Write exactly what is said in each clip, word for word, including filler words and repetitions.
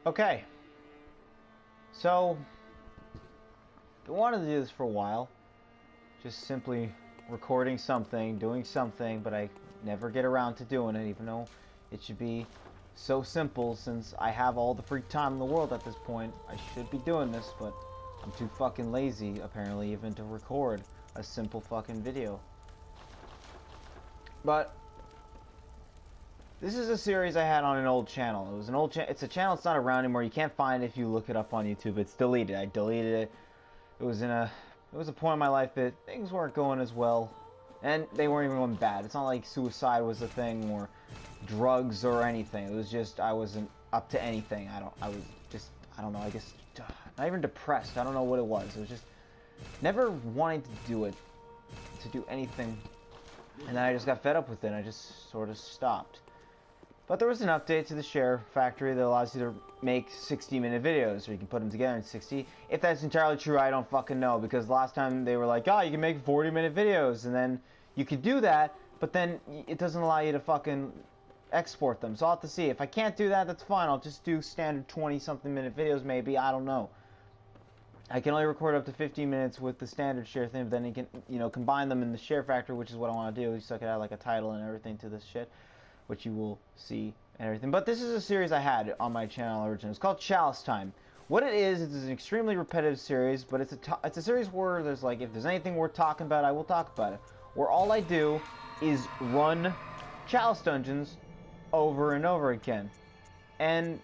Okay, so I wanted to do this for a while, just simply recording something, doing something, but I never get around to doing it, even though it should be so simple since I have all the free time in the world at this point. I should be doing this, but I'm too fucking lazy, apparently, even to record a simple fucking video. But this is a series I had on an old channel. It was an old cha it's a channel that's not around anymore. You can't find it if you look it up on YouTube. It's deleted. I deleted it. It was in a it was a point in my life that things weren't going as well. And they weren't even going bad. It's not like suicide was a thing or drugs or anything. It was just I wasn't up to anything. I don't I was just I don't know, I guess not even depressed. I don't know what it was. It was just never wanting to do it, to do anything. And then I just got fed up with it and I just sort of stopped. But there was an update to the Share Factory that allows you to make sixty minute videos, or you can put them together in sixty. If that's entirely true, I don't fucking know, because last time they were like, oh, you can make forty minute videos, and then you could do that, but then it doesn't allow you to fucking export them. So I'll have to see. If I can't do that, that's fine. I'll just do standard twenty something minute videos maybe. I don't know. I can only record up to fifteen minutes with the standard share thing, but then you can, you know, combine them in the Share Factory, which is what I want to do. So I could add like a title and everything to this shit, which you will see and everything. But this is a series I had on my channel originally. It's called Chalice Time. What it is, it's an extremely repetitive series, but it's a it's a series where there's like, if there's anything worth talking about, I will talk about it. Where all I do is run Chalice dungeons over and over again. And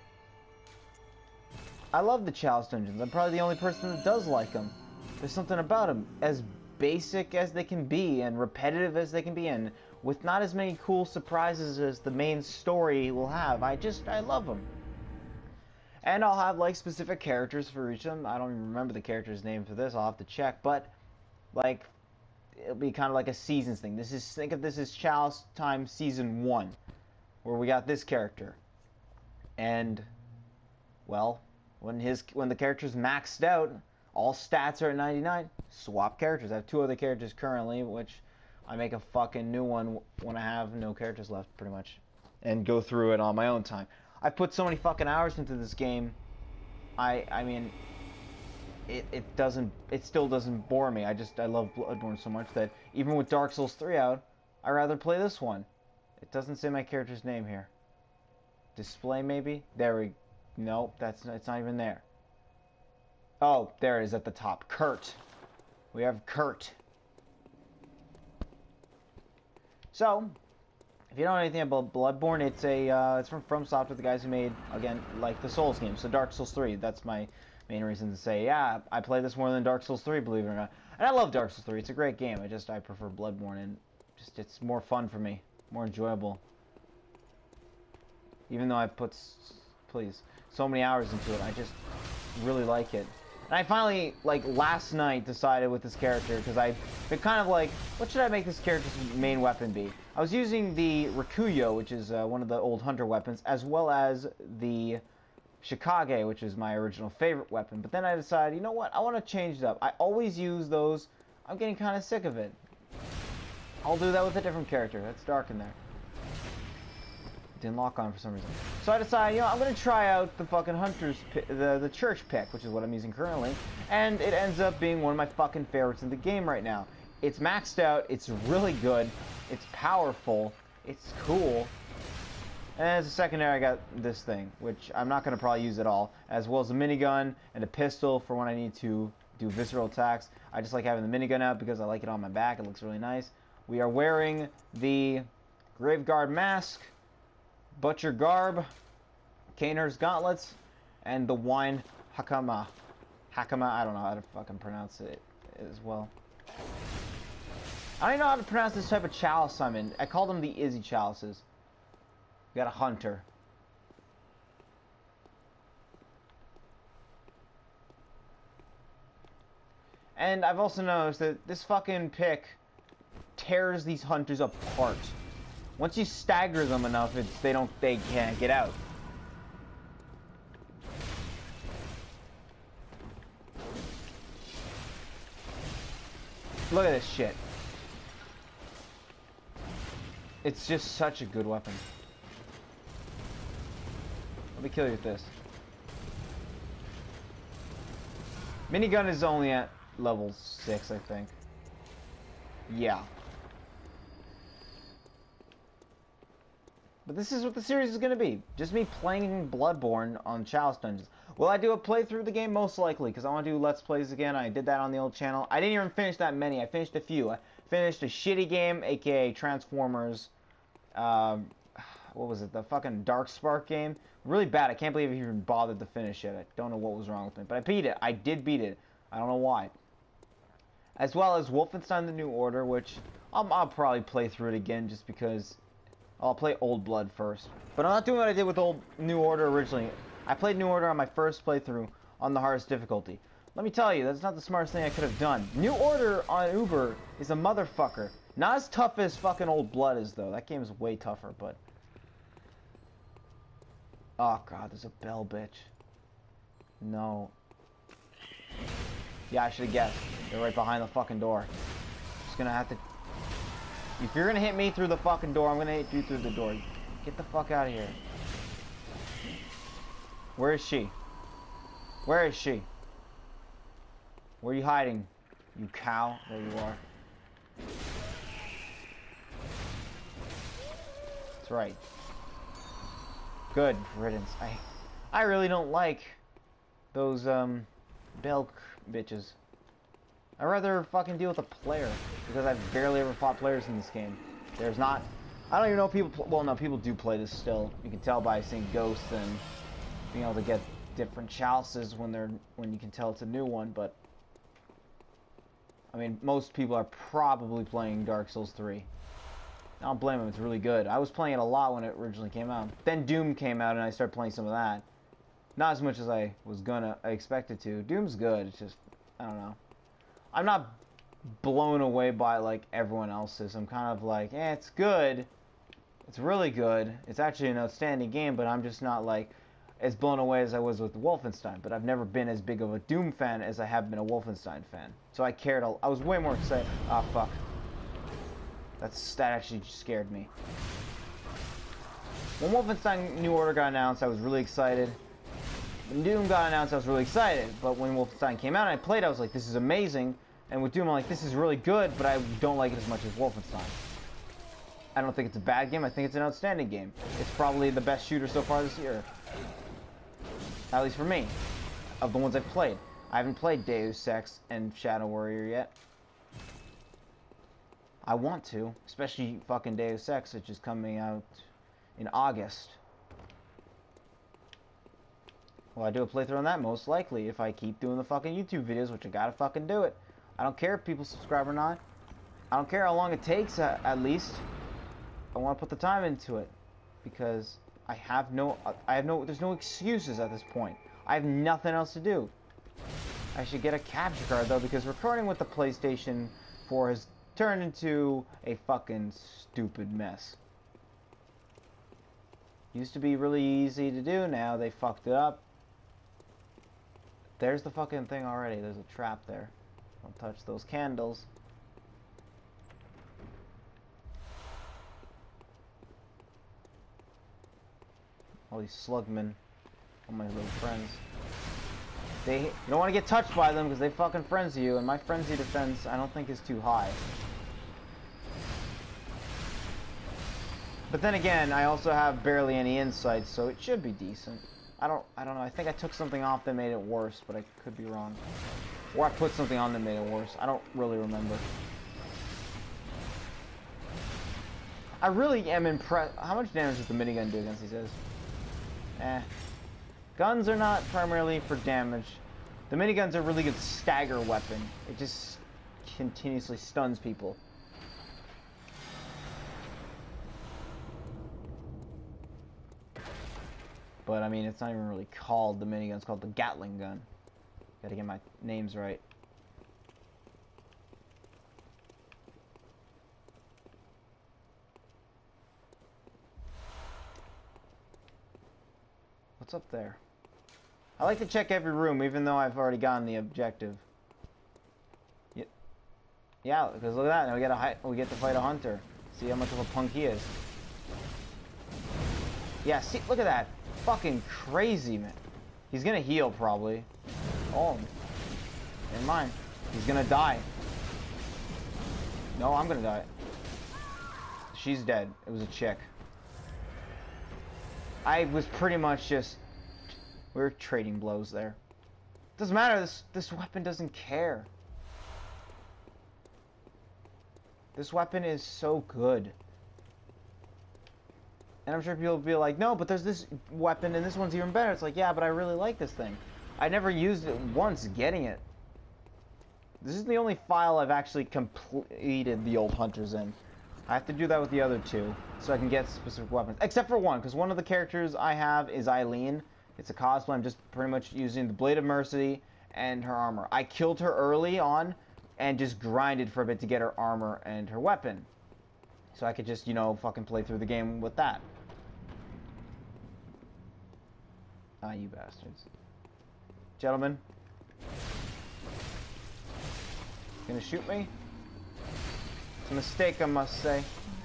I love the Chalice dungeons. I'm probably the only person that does like them. There's something about them. As basic as they can be and repetitive as they can be, and with not as many cool surprises as the main story will have, I just, I love them. And I'll have like specific characters for each of them. I don't even remember the character's name for this, I'll have to check, but like, it'll be kind of like a seasons thing. This is, think of this as Chalice Time Season one, where we got this character. And, well, when his, when the character's maxed out, all stats are at ninety-nine, swap characters. I have two other characters currently, which I make a fucking new one when I have no characters left, pretty much, and go through it on my own time. I put so many fucking hours into this game, I I mean, it, it doesn't, it still doesn't bore me. I just, I love Bloodborne so much that even with Dark Souls three out, I'd rather play this one. It doesn't say my character's name here. Display maybe? There we, nope, that's, it's not even there. Oh, there it is at the top. Kurt. We have Kurt. So, if you don't know anything about Bloodborne, it's a uh, it's from FromSoftware, the guys who made, again, like the Souls games. So Dark Souls three. That's my main reason to say, yeah, I play this more than Dark Souls three, believe it or not. And I love Dark Souls three. It's a great game. I just I prefer Bloodborne, and just it's more fun for me, more enjoyable. Even though I put, please, so many hours into it, I just really like it. And I finally, like, last night decided with this character, because I've been kind of like, what should I make this character's main weapon be? I was using the Rikuyo, which is uh, one of the old hunter weapons, as well as the Shikage, which is my original favorite weapon. But then I decided, you know what, I want to change it up. I always use those. I'm getting kind of sick of it. I'll do that with a different character. That's dark in there. Didn't lock on for some reason. So I decided, you know, I'm gonna try out the fucking hunter's pick, the the church pick, which is what I'm using currently, and it ends up being one of my fucking favorites in the game right now. It's maxed out. It's really good. It's powerful. It's cool. And as a secondary, I got this thing, which I'm not gonna probably use at all, as well as a minigun and a pistol for when I need to do visceral attacks. I just like having the minigun out because I like it on my back. It looks really nice. We are wearing the Graveguard mask, Butcher garb, Kaner's gauntlets, and the wine hakama. Hakama, I don't know how to fucking pronounce it as well. I don't even know how to pronounce this type of chalice I'm in. I call them the Izzy chalices. We got a hunter. And I've also noticed that this fucking pick tears these hunters apart. Once you stagger them enough, it's they don't they can't get out. Look at this shit. It's just such a good weapon. Let me kill you with this. Minigun is only at level six, I think. Yeah. But this is what the series is going to be. Just me playing Bloodborne on Chalice Dungeons. Will I do a playthrough of the game? Most likely, because I want to do Let's Plays again. I did that on the old channel. I didn't even finish that many. I finished a few. I finished a shitty game, aka Transformers. Um, what was it? The fucking Darkspark game. Really bad. I can't believe I even bothered to finish it. I don't know what was wrong with me. But I beat it. I did beat it. I don't know why. As well as Wolfenstein: The New Order, which I'll, I'll probably play through it again just because... I'll play Old Blood first. But I'm not doing what I did with Old New Order originally. I played New Order on my first playthrough on the hardest difficulty. Let me tell you, that's not the smartest thing I could have done. New Order on Uber is a motherfucker. Not as tough as fucking Old Blood is, though. That game is way tougher, but... Oh, God, there's a bell, bitch. No. Yeah, I should have guessed. They're right behind the fucking door. Just gonna have to... If you're gonna hit me through the fucking door, I'm gonna hit you through the door. Get the fuck out of here. Where is she? Where is she? Where are you hiding? You cow. There you are. That's right. Good riddance. I I really don't like those um Belk bitches. I'd rather fucking deal with a player, because I've barely ever fought players in this game. There's not... I don't even know if people... Pl well, no, people do play this still. You can tell by seeing ghosts and being able to get different chalices when they're when you can tell it's a new one, but... I mean, most people are probably playing Dark Souls three. I don't blame them, it's really good. I was playing it a lot when it originally came out. Then Doom came out and I started playing some of that. Not as much as I was gonna... I expected to. Doom's good, it's just... I don't know. I'm not blown away by like everyone else is. I'm kind of like, eh, it's good. It's really good. It's actually an outstanding game, but I'm just not like as blown away as I was with Wolfenstein. But I've never been as big of a Doom fan as I have been a Wolfenstein fan. So I cared. A, I was way more excited. Ah, oh, fuck. That's that actually scared me. When Wolfenstein New Order got announced, I was really excited. When Doom got announced, I was really excited. But when Wolfenstein came out and I played, I was like, this is amazing. And with Doom, I'm like, this is really good, but I don't like it as much as Wolfenstein. I don't think it's a bad game. I think it's an outstanding game. It's probably the best shooter so far this year. At least for me. Of the ones I've played. I haven't played Deus Ex and Shadow Warrior yet. I want to. Especially fucking Deus Ex, which is coming out in August. Well, I do a playthrough on that most likely if I keep doing the fucking YouTube videos, which I gotta fucking do it. I don't care if people subscribe or not. I don't care how long it takes, uh, at least. I want to put the time into it. Because I have no... I have no... There's no excuses at this point. I have nothing else to do. I should get a capture card, though, because recording with the PlayStation four has turned into a fucking stupid mess. Used to be really easy to do, now they fucked it up. There's the fucking thing already. There's a trap there. Don't touch those candles. All these slugmen. All my little friends. They, you don't want to get touched by them because they fucking frenzy you, and my frenzy defense I don't think is too high. But then again, I also have barely any insight, so it should be decent. I don't, I don't know. I think I took something off that made it worse, but I could be wrong. Or I put something on that made it worse. I don't really remember. I really am impressed. How much damage does the minigun do against these guys? Eh. Guns are not primarily for damage. The minigun's a really good stagger weapon. It just continuously stuns people. But I mean, it's not even really called the minigun. It's called the Gatling gun. Gotta get my names right. What's up there? I like to check every room, even though I've already gotten the objective. Yeah, yeah. Because look at that. Now we get a we get to fight a hunter. See how much of a punk he is. Yeah. See, look at that. Fucking crazy, man. He's gonna heal probably. Oh. In mine. He's gonna die. No, I'm gonna die. She's dead. It was a chick. I was pretty much just... We were trading blows there. Doesn't matter, this, this weapon doesn't care. This weapon is so good. And I'm sure people will be like, no, but there's this weapon and this one's even better. It's like, yeah, but I really like this thing. I never used it once getting it. This is the only file I've actually completed the old hunters in. I have to do that with the other two, so I can get specific weapons. Except for one, because one of the characters I have is Eileen. It's a cosplay. I'm just pretty much using the Blade of Mercy and her armor. I killed her early on and just grinded for a bit to get her armor and her weapon. So I could just, you know, fucking play through the game with that. Ah, you bastards. Gentlemen. Gonna shoot me? It's a mistake, I must say.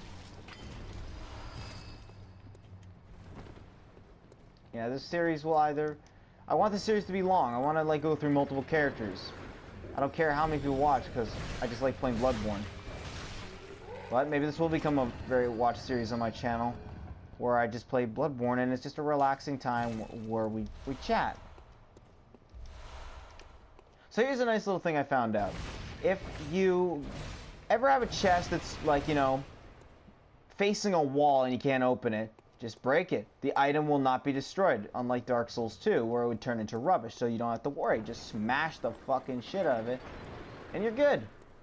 Yeah, this series will either... I want this series to be long. I want to, like, go through multiple characters. I don't care how many people watch, because I just like playing Bloodborne. But maybe this will become a very watched series on my channel, where I just play Bloodborne, and it's just a relaxing time where we, we chat. So here's a nice little thing I found out. If you ever have a chest that's, like, you know, facing a wall and you can't open it, just break it. The item will not be destroyed, unlike Dark Souls two, where it would turn into rubbish, so you don't have to worry. Just smash the fucking shit out of it, and you're good.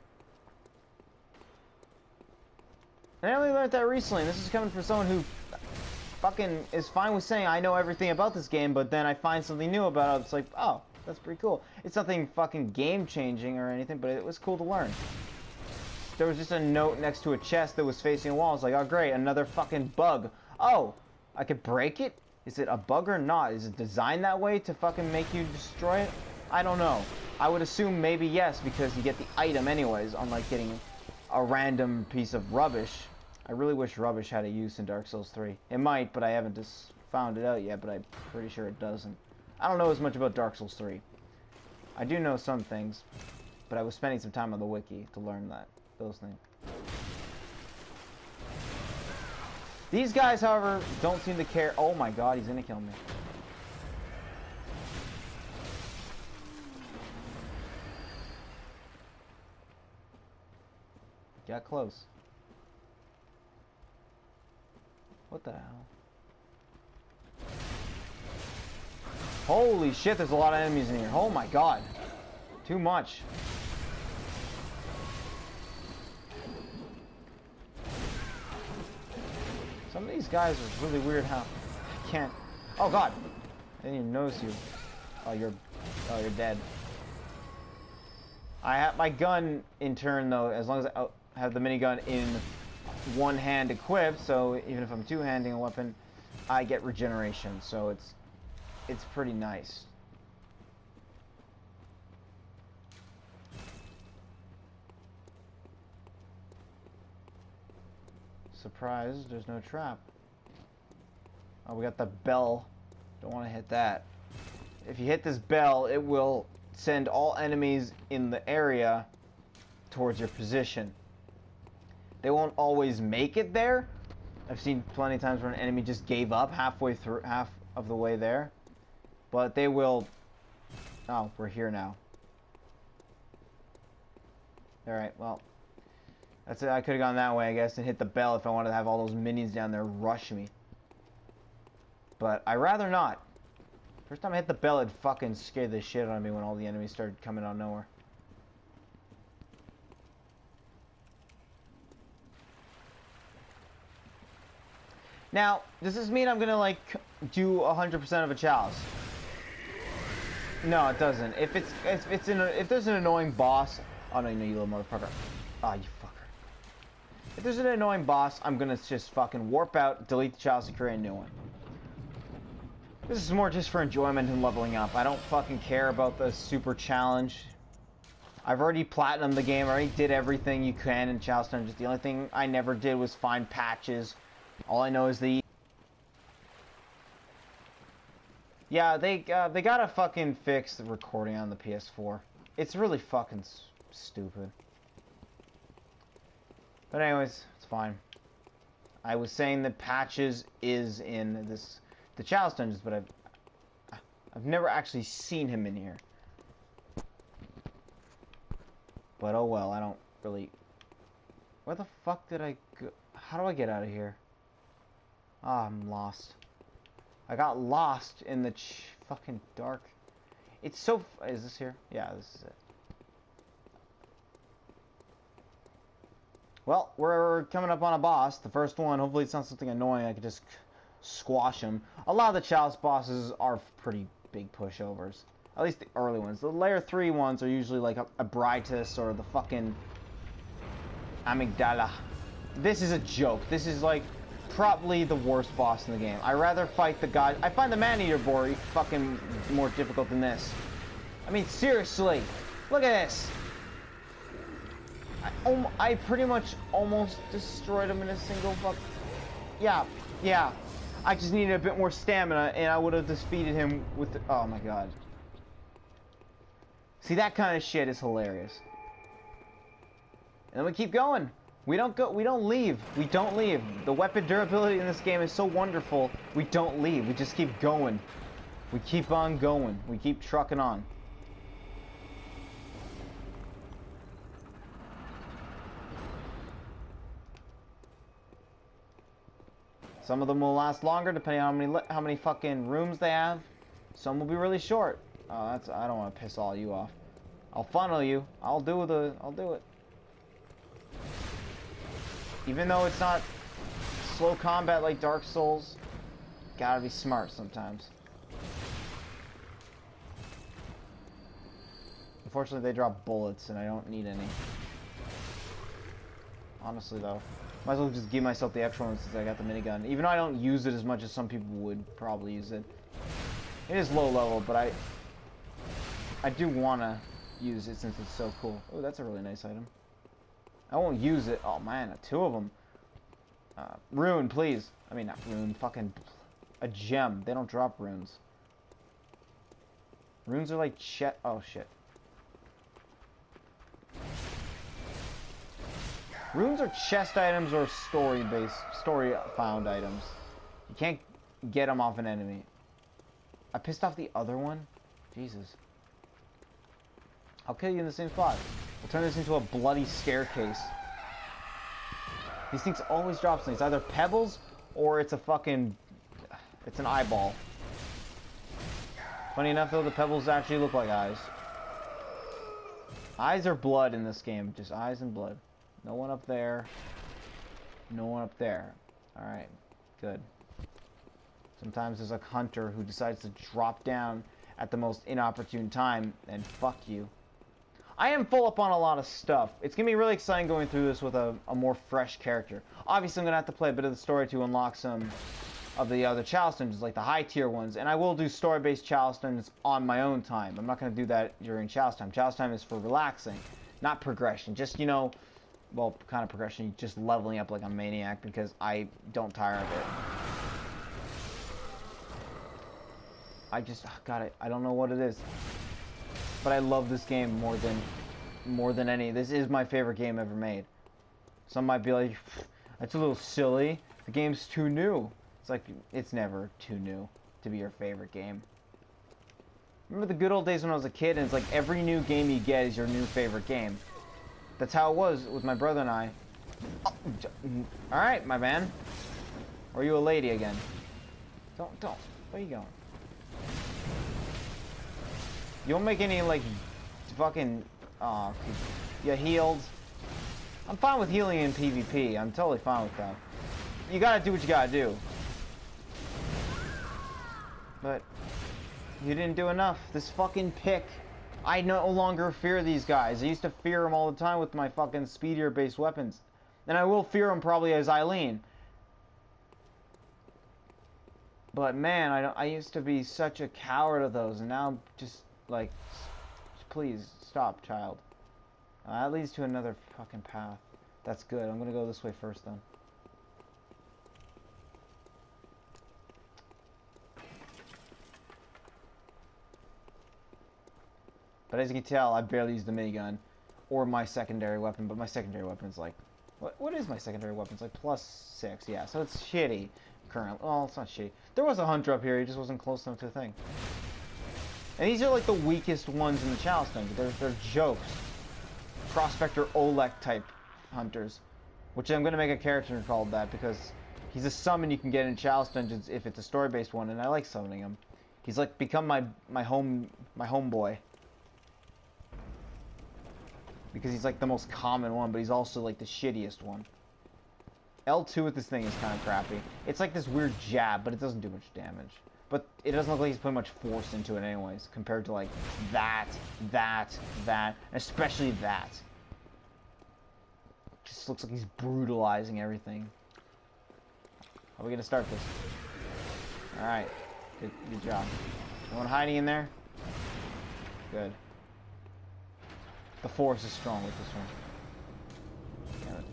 And I only learned that recently, and this is coming from someone who fucking is fine with saying, I know everything about this game, but then I find something new about it, it's like, oh, that's pretty cool. It's nothing fucking game-changing or anything, but it was cool to learn. There was just a note next to a chest that was facing a wall. I was like, oh great, another fucking bug. Oh, I could break it? Is it a bug or not? Is it designed that way to fucking make you destroy it? I don't know. I would assume maybe yes, because you get the item anyways, unlike getting a random piece of rubbish. I really wish rubbish had a use in Dark Souls three. It might, but I haven't just found it out yet, but I'm pretty sure it doesn't. I don't know as much about Dark Souls three. I do know some things, but I was spending some time on the wiki to learn that. Those things. These guys, however, don't seem to care. Oh my god, he's gonna kill me. Got close. What the hell? Holy shit, there's a lot of enemies in here. Oh my god. Too much. Some of these guys are really weird how I can't... Oh god! I didn't even notice you. Oh, you're... Oh, you're dead. I have my gun in turn, though, as long as I have the minigun in one hand equipped, so even if I'm two-handing a weapon, I get regeneration, so it's... It's pretty nice. Surprise, there's no trap. Oh, we got the bell. Don't want to hit that. If you hit this bell, it will send all enemies in the area towards your position. They won't always make it there. I've seen plenty of times where an enemy just gave up halfway through, half of the way there. But they will... Oh, we're here now. Alright, well... That's it. I could have gone that way, I guess, and hit the bell if I wanted to have all those minions down there rush me. But I'd rather not. First time I hit the bell, it fucking scared the shit out of me when all the enemies started coming out of nowhere. Now, does this mean I'm gonna, like, do one hundred percent of a chalice? No, it doesn't. If it's if it's in a, if there's an annoying boss, oh no, you know, you little motherfucker. Ah, oh, you fucker. If there's an annoying boss, I'm gonna just fucking warp out, delete the chalice, and create a new one. This is more just for enjoyment and leveling up. I don't fucking care about the super challenge. I've already platinumed the game. I already did everything you can in Chalice Dungeons. The only thing I never did was find patches. All I know is the... Yeah, they uh, they gotta fucking fix the recording on the P S four. It's really fucking s stupid. But anyways, it's fine. I was saying that Patches is in this the Chalice Dungeons, but I've I've never actually seen him in here. But oh well, I don't really... Where the fuck did I go? How do I get out of here? Ah, oh, I'm lost. I got lost in the ch fucking dark. It's so... F is this here? Yeah, this is it. Well, we're coming up on a boss. The first one. Hopefully it's not something annoying. I can just squash him. A lot of the Chalice bosses are pretty big pushovers. At least the early ones. The layer three ones are usually like a, a Brightus or the fucking Amygdala. This is a joke. This is like probably the worst boss in the game. I rather fight the god. I find the Man-Eater boar fucking more difficult than this. I mean, seriously. Look at this. I, um, I pretty much almost destroyed him in a single fuck. Yeah, yeah. I just needed a bit more stamina and I would have defeated him with the, oh my god. See, that kind of shit is hilarious. And then we keep going. We don't go. We don't leave. We don't leave. The weapon durability in this game is so wonderful. We don't leave. We just keep going. We keep on going. We keep trucking on. Some of them will last longer, depending on how many how many fucking rooms they have. Some will be really short. Oh, that's. I don't want to piss all you off. I'll funnel you. I'll do the. I'll do it. Even though it's not slow combat like Dark Souls, gotta be smart sometimes. Unfortunately, they drop bullets, and I don't need any. Honestly, though, might as well just give myself the extra one since I got the minigun. Even though I don't use it as much as some people would probably use it. It is low level, but I I do wanna use it since it's so cool. Oh, that's a really nice item. I won't use it. Oh man, two of them. Uh, rune, please. I mean, not rune. Fucking a gem. They don't drop runes. Runes are like chest. Oh shit. Runes are chest items or story-based, story-found items. You can't get them off an enemy. I pissed off the other one. Jesus. I'll kill you in the same spot. We'll turn this into a bloody staircase. These things always drop things. Either pebbles or it's a fucking... It's an eyeball. Funny enough though, the pebbles actually look like eyes. Eyes are blood in this game. Just eyes and blood. No one up there. No one up there. Alright. Good. Sometimes there's a hunter who decides to drop down at the most inopportune time and fuck you. I am full up on a lot of stuff. It's going to be really exciting going through this with a, a more fresh character. Obviously, I'm going to have to play a bit of the story to unlock some of the other Chalice Dungeons, like the high-tier ones. And I will do story-based Chalice Dungeons on my own time. I'm not going to do that during Chalice Time. Chalice Time is for relaxing, not progression. Just, you know, well, kind of progression, just leveling up like a maniac because I don't tire of it. I just, oh God, I, I don't know what it is. But I love this game more than more than any. This is my favorite game ever made. Some might be like, that's a little silly. The game's too new. It's like, it's never too new to be your favorite game. Remember the good old days when I was a kid and it's like every new game you get is your new favorite game. That's how it was with my brother and I. Oh, alright, my man. Or are you a lady again? Don't, don't. Where are you going? You won't make any, like, fucking, aw, uh, you healed. I'm fine with healing in PvP. I'm totally fine with that. You gotta do what you gotta do. But, you didn't do enough. This fucking pick. I no longer fear these guys. I used to fear them all the time with my fucking speedier-based weapons. And I will fear them probably as Eileen. But, man, I, don't, I used to be such a coward of those, and now I'm just... Like, please, stop, child. Uh, that leads to another fucking path. That's good. I'm gonna go this way first, then. But But as you can tell, I barely use the minigun or my secondary weapon, but my secondary weapon's like... What, what is my secondary weapon? It's like plus six, yeah, so it's shitty currently. Well, it's not shitty. There was a hunter up here, he just wasn't close enough to the thing. And these are like the weakest ones in the Chalice Dungeon. They're, they're jokes. Prospector Olek type hunters. Which I'm going to make a character called that because he's a summon you can get in Chalice Dungeons if it's a story-based one, and I like summoning him. He's like become my my home my homeboy. Because he's like the most common one, but he's also like the shittiest one. L two with this thing is kind of crappy. It's like this weird jab, but it doesn't do much damage. But it doesn't look like he's putting much force into it anyways, compared to like that, that, that, especially that. Just looks like he's brutalizing everything. How are we gonna start this? Alright. Good, good job. No one hiding in there? Good. The force is strong with this one. Damn it.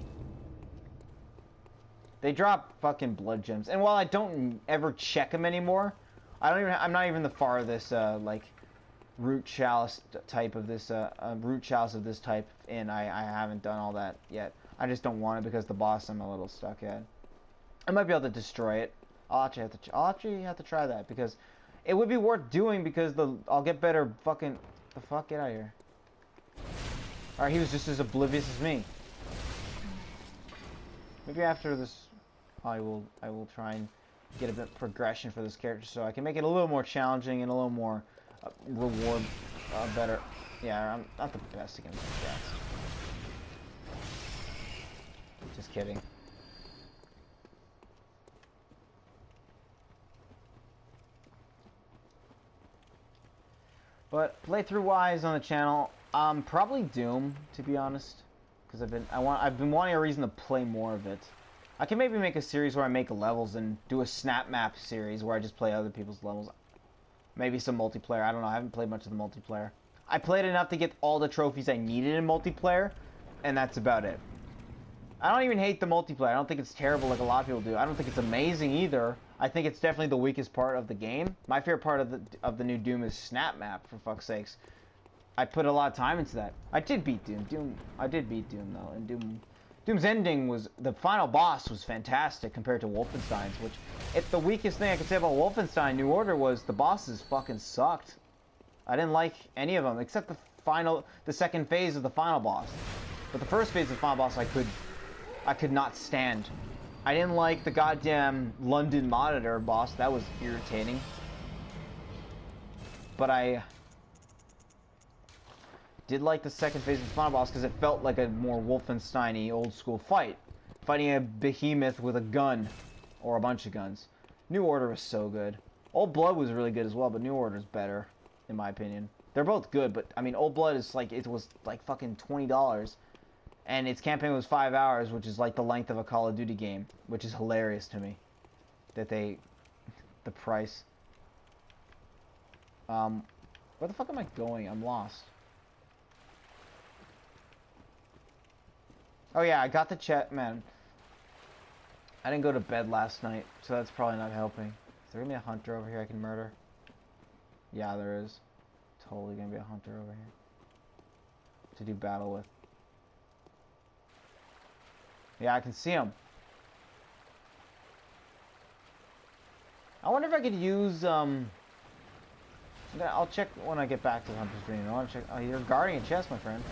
They drop fucking blood gems. And while I don't ever check them anymore, I don't even, I'm not even the farthest, uh, like, root chalice type of this, uh, uh, root chalice of this type, and I, I haven't done all that yet. I just don't want it because the boss I'm a little stuck at. I might be able to destroy it. I'll actually have to, I'll actually have to try that because it would be worth doing because the, I'll get better fucking, the fuck, get out of here. Alright, he was just as oblivious as me. Maybe after this, I will, I will try and get a bit of progression for this character so I can make it a little more challenging and a little more uh, reward uh, better. Yeah, I'm not the best against the rats. Just kidding. But playthrough wise on the channel, um, probably Doom, to be honest, because I've been I want I've been wanting a reason to play more of it. I can maybe make a series where I make levels and do a snap map series where I just play other people's levels. Maybe some multiplayer. I don't know. I haven't played much of the multiplayer. I played enough to get all the trophies I needed in multiplayer, and that's about it. I don't even hate the multiplayer. I don't think it's terrible like a lot of people do. I don't think it's amazing either. I think it's definitely the weakest part of the game. My favorite part of the of the new Doom is snap map, for fuck's sakes. I put a lot of time into that. I did beat Doom. Doom. I did beat Doom though, and Doom. Doom's ending was the final boss was fantastic compared to Wolfenstein's, which if the weakest thing I could say about Wolfenstein New Order was the bosses fucking sucked. I didn't like any of them except the final, the second phase of the final boss. But the first phase of the final boss I could. I could not stand. I didn't like the goddamn London Monitor boss. That was irritating. But I did like the second phase of the final boss because it felt like a more Wolfenstein-y old school fight. Fighting a behemoth with a gun. Or a bunch of guns. New Order was so good. Old Blood was really good as well, but New Order's better, in my opinion. They're both good, but I mean, Old Blood is like, it was like fucking twenty dollars. And its campaign was five hours, which is like the length of a Call of Duty game, which is hilarious to me. That they, the price. Um, where the fuck am I going? I'm lost. Oh yeah, I got the chat, man. I didn't go to bed last night, so that's probably not helping. Is there gonna be a hunter over here I can murder? Yeah, there is. Totally gonna be a hunter over here to do battle with. Yeah, I can see him. I wonder if I could use, um... I'll check when I get back to the Hunter's Dream. I want to check... Oh, you're guarding a chest, my friend.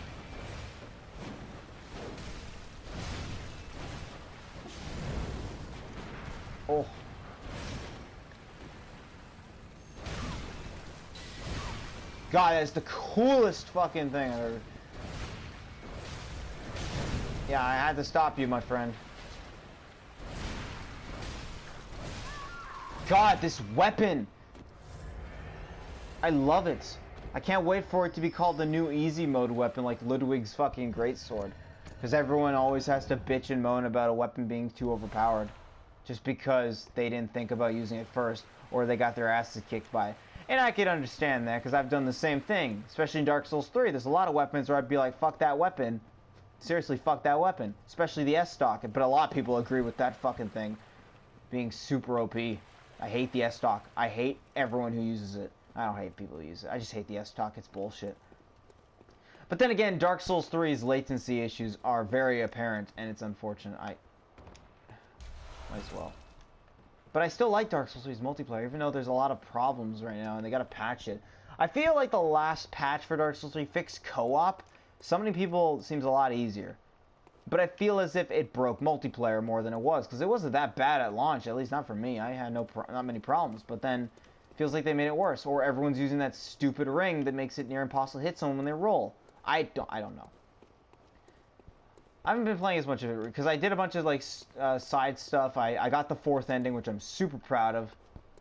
Oh. God, that's the coolest fucking thing I've ever... Yeah, I had to stop you, my friend. God, this weapon! I love it. I can't wait for it to be called the new easy mode weapon like Ludwig's fucking greatsword. Because everyone always has to bitch and moan about a weapon being too overpowered. Just because they didn't think about using it first, or they got their asses kicked by it. And I can understand that, because I've done the same thing. Especially in Dark Souls three, there's a lot of weapons where I'd be like, fuck that weapon. Seriously, fuck that weapon. Especially the S-Stock. But a lot of people agree with that fucking thing being super O P. I hate the S-Stock. I hate everyone who uses it. I don't hate people who use it. I just hate the S-Stock. It's bullshit. But then again, Dark Souls three's latency issues are very apparent, and it's unfortunate. I might as well. But I still like Dark Souls three's multiplayer, even though there's a lot of problems right now, and they gotta patch it. I feel like the last patch for Dark Souls three fixed co-op. Summoning people seems a lot easier. But I feel as if it broke multiplayer more than it was, because it wasn't that bad at launch, at least not for me. I had no pro not many problems, but then it feels like they made it worse. Or everyone's using that stupid ring that makes it near impossible to hit someone when they roll. I don't, I don't know. I haven't been playing as much of it because I did a bunch of like uh, side stuff. I, I got the fourth ending, which I'm super proud of.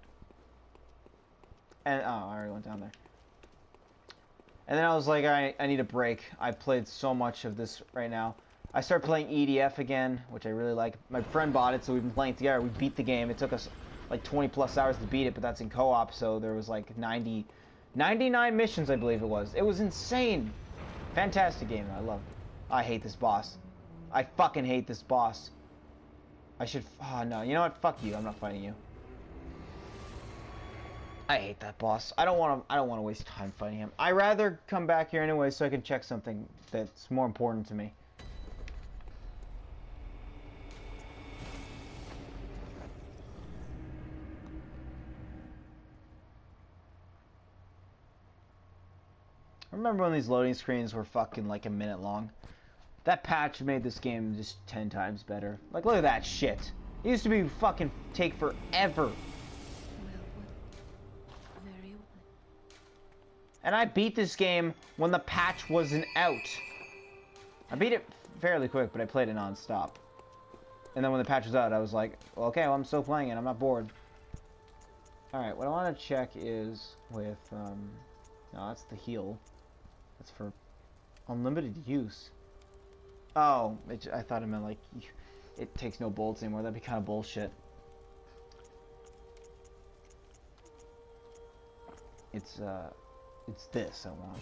And oh, I already went down there. And then I was like, I, I need a break. I played so much of this right now. I started playing E D F again, which I really like. My friend bought it, so we've been playing together. We beat the game. It took us like twenty plus hours to beat it, but that's in co-op, so there was like ninety, ninety-nine missions, I believe it was. It was insane. Fantastic game, I love it. I hate this boss. I fucking hate this boss. I should... Oh, no. You know what? Fuck you. I'm not fighting you. I hate that boss. I don't want to I don't want to waste time fighting him. I'd rather come back here anyway so I can check something that's more important to me. I remember when these loading screens were fucking like a minute long. That patch made this game just ten times better. Like, look at that shit. It used to be fucking take forever. And I beat this game when the patch wasn't out. I beat it fairly quick, but I played it non-stop. And then when the patch was out, I was like, well, okay, well, I'm still playing it. I'm not bored. Alright, what I want to check is with, um... no, that's the heal. That's for unlimited use. Oh, it, I thought it meant like it takes no bolts anymore. That'd be kind of bullshit. It's uh, it's this I want.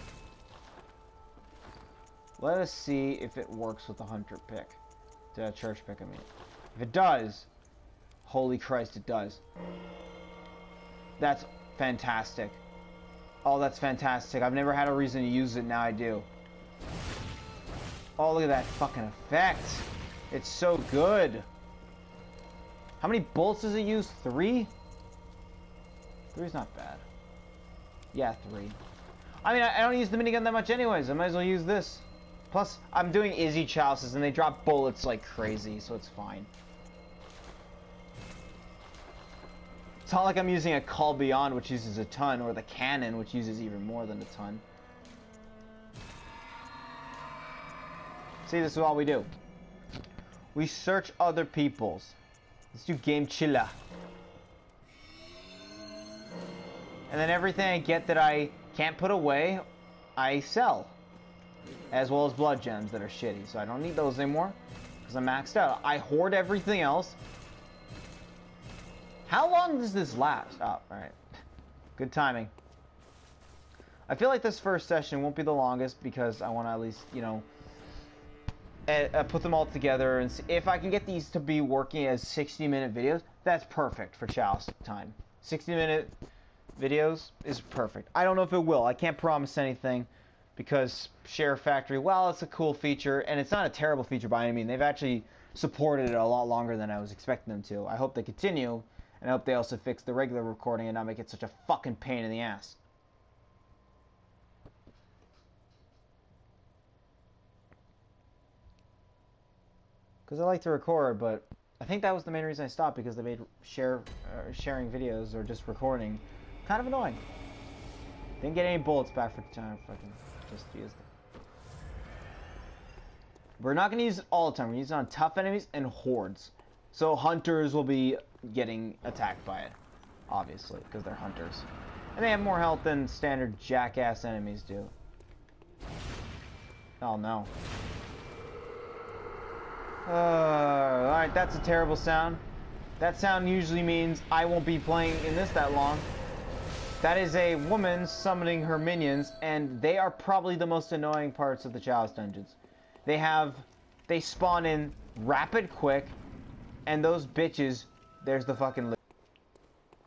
Let us see if it works with the hunter pick, the church pick. I mean, if it does, holy Christ, it does. That's fantastic. Oh, that's fantastic. I've never had a reason to use it. Now I do. Oh, look at that fucking effect. It's so good. How many bolts does it use? Three? Three's not bad. Yeah, three. I mean, I, I don't use the minigun that much anyways. I might as well use this. Plus, I'm doing Izzy Chalices and they drop bullets like crazy, so it's fine. It's not like I'm using a Call Beyond, which uses a ton, or the Cannon, which uses even more than a ton. See, this is all we do. We search other people's. Let's do Game Chilla. And then everything I get that I can't put away, I sell. As well as blood gems that are shitty. So I don't need those anymore, because I'm maxed out. I hoard everything else. How long does this last? Oh, alright. Good timing. I feel like this first session won't be the longest because I want to at least, you know, uh, put them all together and see if I can get these to be working as sixty minute videos. That's perfect for Chalice time. sixty minute videos is perfect. I don't know if it will. I can't promise anything because Share Factory, well, it's a cool feature and it's not a terrible feature by any means. They've actually supported it a lot longer than I was expecting them to. I hope they continue. And I hope they also fix the regular recording and not make it such a fucking pain in the ass. Because I like to record, but I think that was the main reason I stopped, because they made share, uh, sharing videos or just recording kind of annoying. Didn't get any bullets back for the time. Fucking just used it. We're not going to use it all the time. We're using it on tough enemies and hordes. So hunters will be getting attacked by it, obviously, because they're hunters. And they have more health than standard jackass enemies do. Oh no. Uh, Alright, that's a terrible sound. That sound usually means I won't be playing in this that long. That is a woman summoning her minions, and they are probably the most annoying parts of the Chalice dungeons. They have... They spawn in rapid quick, and those bitches... There's the fucking loot.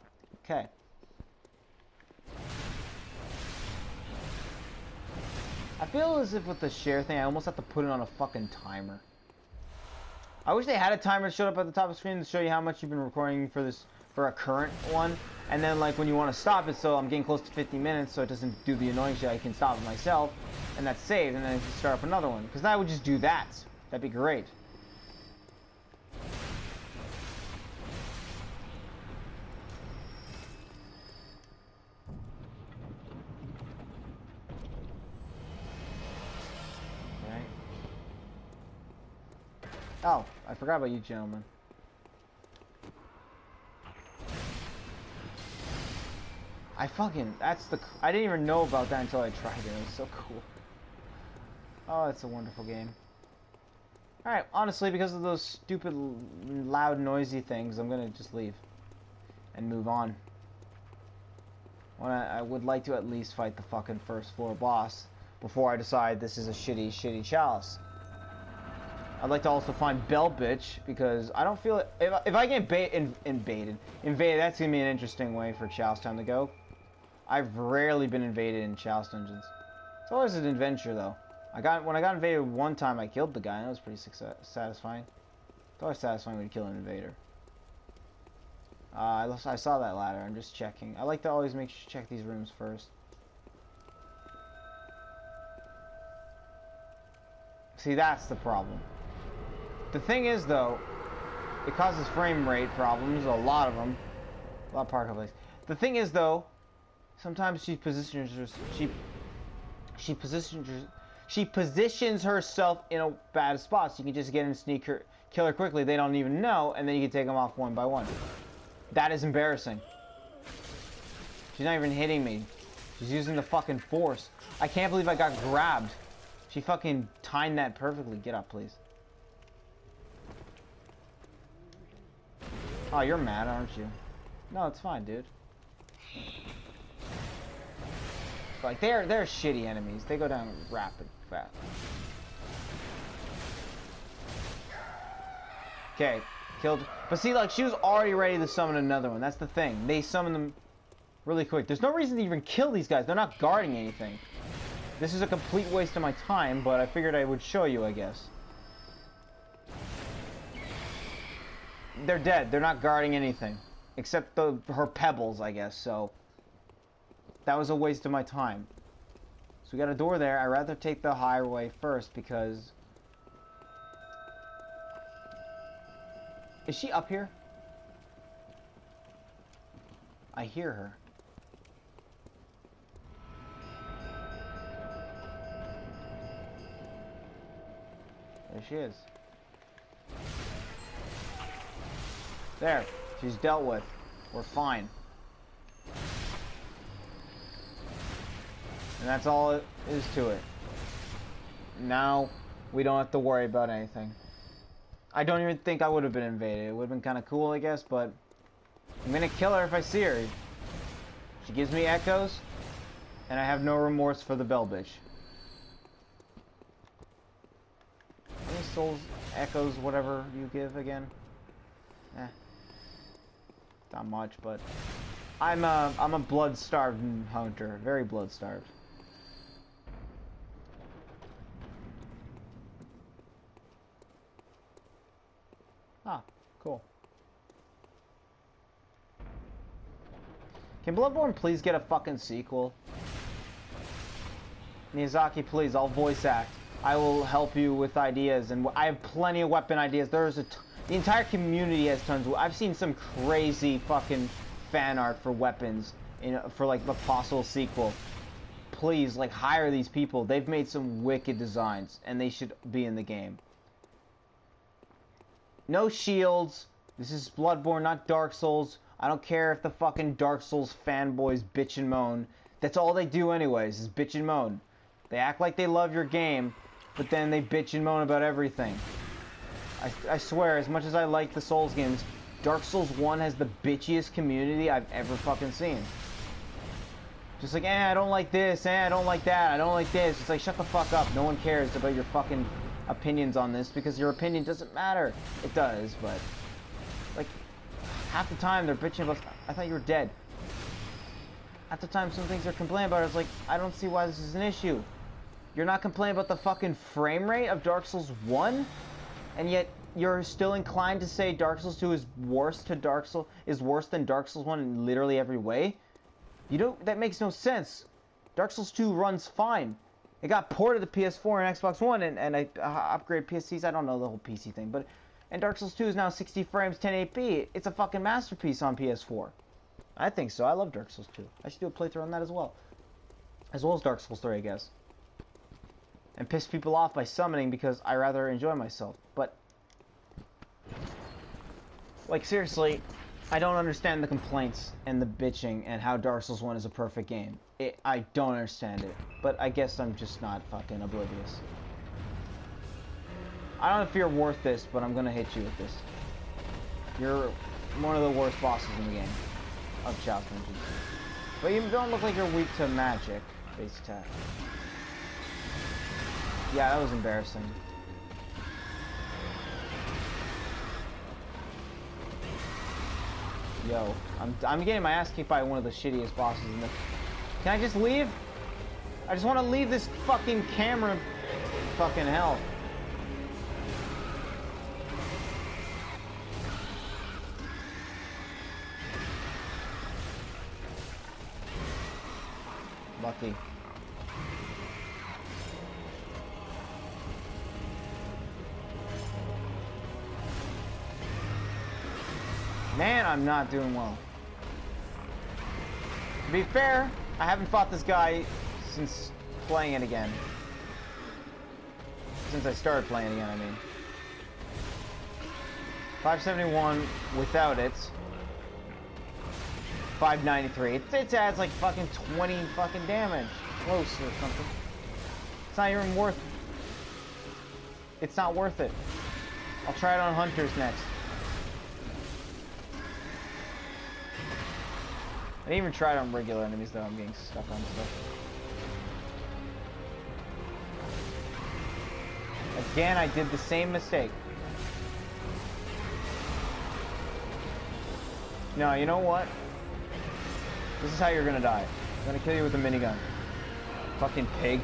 Okay. I feel as if with the share thing, I almost have to put it on a fucking timer. I wish they had a timer that showed up at the top of the screen to show you how much you've been recording for this, for a current one. And then like when you want to stop it, so I'm getting close to fifty minutes, so it doesn't do the annoying shit, I can stop it myself. And that's saved, and then I can start up another one. Because now I would just do that. That'd be great. Oh, I forgot about you gentlemen. I fucking, that's the, I didn't even know about that until I tried it. It was so cool. Oh, it's a wonderful game. Alright, honestly, because of those stupid, loud, noisy things, I'm gonna just leave. And move on. When I, I would like to at least fight the fucking first floor boss before I decide this is a shitty, shitty chalice. I'd like to also find Bell Bitch, because I don't feel... If, if I get bait, in, invaded, invaded, that's going to be an interesting way for Chalice Town to go. I've rarely been invaded in Chalice Dungeons. It's always an adventure, though. I got When I got invaded one time, I killed the guy, and that was pretty success, satisfying. It's always satisfying when you kill an invader. Uh, I, I saw that ladder, I'm just checking. I like to always make sure check these rooms first. See, that's the problem. The thing is, though, it causes frame rate problems, a lot of them. A lot of parkour plays. The thing is, though, sometimes she positions her, she she positions her, she positions herself in a bad spot, so you can just get in and sneak her, kill her quickly. They don't even know, and then you can take them off one by one. That is embarrassing. She's not even hitting me. She's using the fucking force. I can't believe I got grabbed. She fucking timed that perfectly. Get up, please. Oh, you're mad, aren't you? No, it's fine, dude. Like, they're, they're shitty enemies. They go down rapid, fast. Okay, killed. But see, like, she was already ready to summon another one. That's the thing. They summon them really quick. There's no reason to even kill these guys. They're not guarding anything. This is a complete waste of my time, but I figured I would show you, I guess. They're dead. They're not guarding anything. Except the her pebbles, I guess, so... That was a waste of my time. So we got a door there. I'd rather take the highway first, because... Is she up here? I hear her. There she is. There. She's dealt with. We're fine. And that's all it is to it. Now, we don't have to worry about anything. I don't even think I would have been invaded. It would have been kind of cool, I guess, but... I'm gonna kill her if I see her. She gives me echoes, and I have no remorse for the Bell Bitch. How many souls, echoes, whatever you give again? Eh. Not much, but... I'm a, I'm a blood-starved hunter. Very blood-starved. Ah, cool. Can Bloodborne please get a fucking sequel? Miyazaki, please, I'll voice act. I will help you with ideas, and I have plenty of weapon ideas. There's a t the entire community has tons of... I've seen some crazy fucking fan art for weapons in, for like the possible sequel. Please, like, hire these people. They've made some wicked designs, and they should be in the game. No shields. This is Bloodborne, not Dark Souls. I don't care if the fucking Dark Souls fanboys bitch and moan. That's all they do anyways, is bitch and moan. They act like they love your game, but then they bitch and moan about everything. I, I swear, as much as I like the Souls games, Dark Souls one has the bitchiest community I've ever fucking seen. Just like, eh, I don't like this, eh, I don't like that, I don't like this. It's like, shut the fuck up. No one cares about your fucking opinions on this, because your opinion doesn't matter. It does, but... Like, half the time they're bitching about... I thought you were dead. Half the time some things they're complaining about, it's like, I don't see why this is an issue. You're not complaining about the fucking frame rate of Dark Souls one, and yet you're still inclined to say Dark Souls two is worse to Dark Souls is worse than Dark Souls one in literally every way. You don't. That makes no sense. Dark Souls two runs fine. It got ported to P S four and Xbox One, and and I uh, upgrade P Cs. I don't know the whole P C thing, but and Dark Souls two is now sixty frames, ten eighty p. It's a fucking masterpiece on P S four. I think so. I love Dark Souls two. I should do a playthrough on that as well, as well as Dark Souls three, I guess. And piss people off by summoning because I rather enjoy myself. But like seriously, I don't understand the complaints and the bitching and how Dark Souls one is a perfect game. It, I don't understand it, but I guess I'm just not fucking oblivious. I don't know if you're worth this, but I'm gonna hit you with this. You're one of the worst bosses in the game of challenges. But you don't look like you're weak to magic base attack. Yeah, that was embarrassing. Yo, I'm, I'm getting my ass kicked by one of the shittiest bosses in the... Can I just leave? I just want to leave this fucking camera fucking hell. Lucky. Man, I'm not doing well. To be fair, I haven't fought this guy since playing it again. Since I started playing it again, I mean. five seventy-one without it. five ninety-three. It, it adds like fucking twenty fucking damage. Close or something. It's not even worth... It's not worth it. I'll try it on Hunters next. I didn't even try it on regular enemies though, I'm getting stuck on stuff. Again, I did the same mistake. No, you know what? This is how you're gonna die. I'm gonna kill you with a minigun. Fucking pig.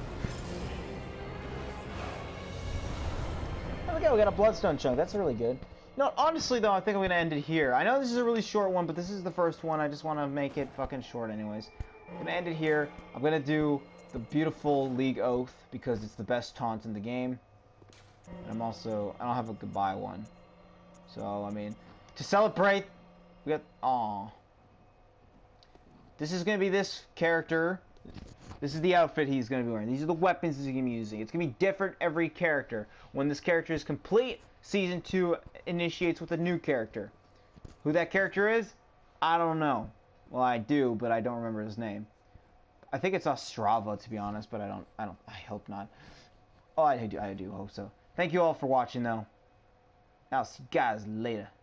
Oh, look at, we got a bloodstone chunk, that's really good. No, honestly though, I think I'm gonna end it here. I know this is a really short one, but this is the first one. I just want to make it fucking short anyways. I'm gonna end it here. I'm gonna do the beautiful League Oath because it's the best taunt in the game. And I'm also, I don't have a goodbye one. So, I mean, to celebrate, we got, aw. This is gonna be this character. This is the outfit he's gonna be wearing. These are the weapons he's gonna be using. It's gonna be different every character. When this character is complete, Season two initiates with a new character. Who that character is? I don't know. Well, I do, but I don't remember his name. I think it's Ostrava, to be honest, but I don't, I don't, I hope not. Oh, I do, I do hope so. Thank you all for watching, though. I'll see you guys later.